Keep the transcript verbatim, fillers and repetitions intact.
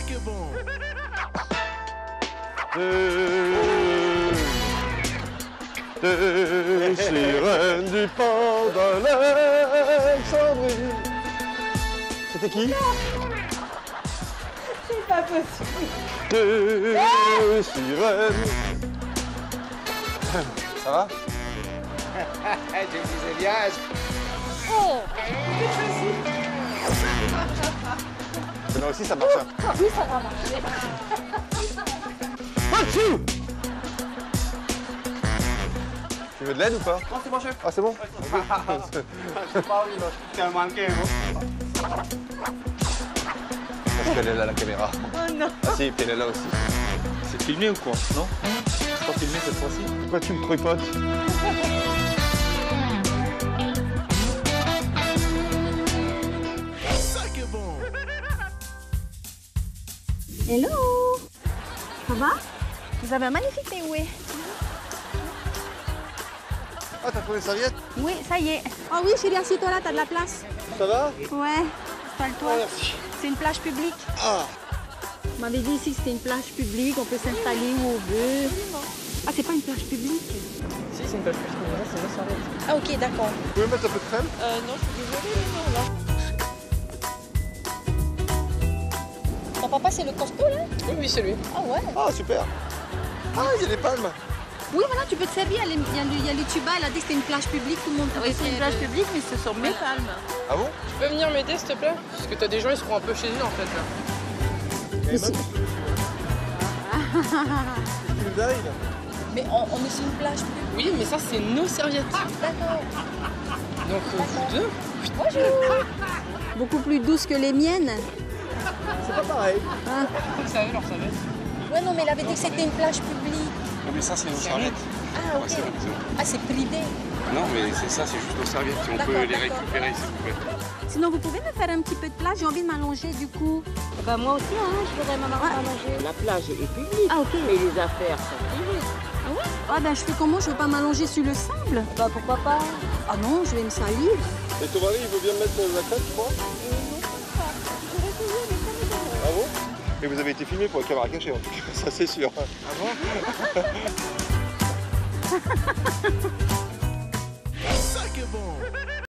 que bon. Des, des sirènes du port d'Alexandrie. C'était qui? C'est pas possible. Des sirènes. Ça va? Je disais bien. Oh, Là aussi ça marche. ah oui, ça va marcher. Tu veux de l'aide ou pas? Non, c'est bon, chef. Ah c'est bon? Je sais pas, oui, là. C'est un mannequin, hein. Parce qu'elle est là la caméra. Oh non. Ah si, puis elle est là aussi. C'est filmé ou quoi? Non? C'est pas filmé cette fois-ci? Pourquoi tu me tripotes? Ça que bon. Hello. Ça va? Vous avez un magnifique takeaway. Ah t'as trouvé une serviette? Oui, ça y est. Oh oui, chérie, assis-toi là, t'as de la place. Ça va? Ouais, installe-toi. Ah, merci. C'est une plage publique. Ah! On m'avait dit ici que c'était une plage publique, on peut s'installer où on veut. Ah, c'est pas une plage publique? Si, c'est une plage publique, mais là, c'est nos serviettes. Ah, ok, d'accord. Vous pouvez mettre un peu de crème? Euh, non, je suis désolée, non, là. Ton papa, c'est le costaud, là? Oui, oui, c'est lui. Ah ouais? Ah super! Ah il y a des palmes! Oui, voilà, tu peux te servir. Il y a les, il y a le, il y a le tuba, elle a dit que c'était une plage publique, tout le monde peut Oui, c'est une plage publique, mais ce sont mes palmes. Ah bon? Tu peux venir m'aider, s'il te plaît? Parce que t'as des gens, ils seront un peu chez eux, en fait, là. Mais si... Mais on, on est sur une plage publique. Oui, mais ça, c'est nos serviettes. D'accord. Donc, euh, vous deux, Bonjour. Beaucoup plus douce que les miennes. C'est pas pareil. Hein? vous savez leur serviette. Ouais, non, mais il avait dit que c'était une plage publique. Non mais ça c'est nos serviettes. Ah, ok. Ouais, c'est vrai. Ah, c'est privé. Non mais c'est ça, c'est juste nos serviettes. Si on D'accord, peut les d'accord. récupérer s'il vous plaît. Sinon, vous pouvez me faire un petit peu de plage? J'ai envie de m'allonger, du coup. Bah moi aussi, hein, je voudrais m'allonger. La plage est publique, Ah, ok. mais les affaires sont privées. Ah ouais? Ah, ben, je fais comment? Je veux pas m'allonger sur le sable? Bah pourquoi pas? Ah non, je vais me salir. Et ton mari il veut bien mettre la crème tu crois? Ah bon? Et vous avez été filmé pour la caméra cachée en tout cas, ça c'est sûr. Ah bon? Ça que bon.